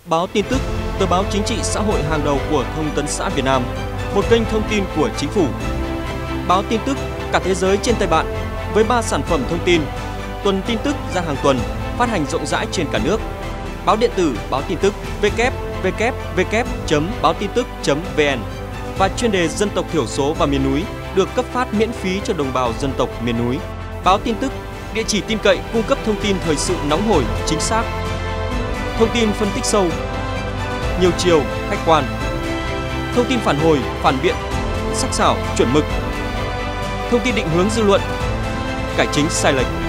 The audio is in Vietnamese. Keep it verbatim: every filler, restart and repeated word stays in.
Báo tin tức, tờ báo chính trị xã hội hàng đầu của Thông tấn xã Việt Nam, một kênh thông tin của chính phủ. Báo tin tức cả thế giới trên tay bạn với ba sản phẩm thông tin, tuần tin tức ra hàng tuần, phát hành rộng rãi trên cả nước. Báo điện tử, báo tin tức w w w chấm báo tin tức chấm v n và chuyên đề dân tộc thiểu số và miền núi được cấp phát miễn phí cho đồng bào dân tộc miền núi. Báo tin tức, địa chỉ tin cậy cung cấp thông tin thời sự nóng hổi, chính xác. Thông tin phân tích sâu, nhiều chiều, khách quan. Thông tin phản hồi, phản biện, sắc sảo, chuẩn mực. Thông tin định hướng dư luận, cải chính sai lệch.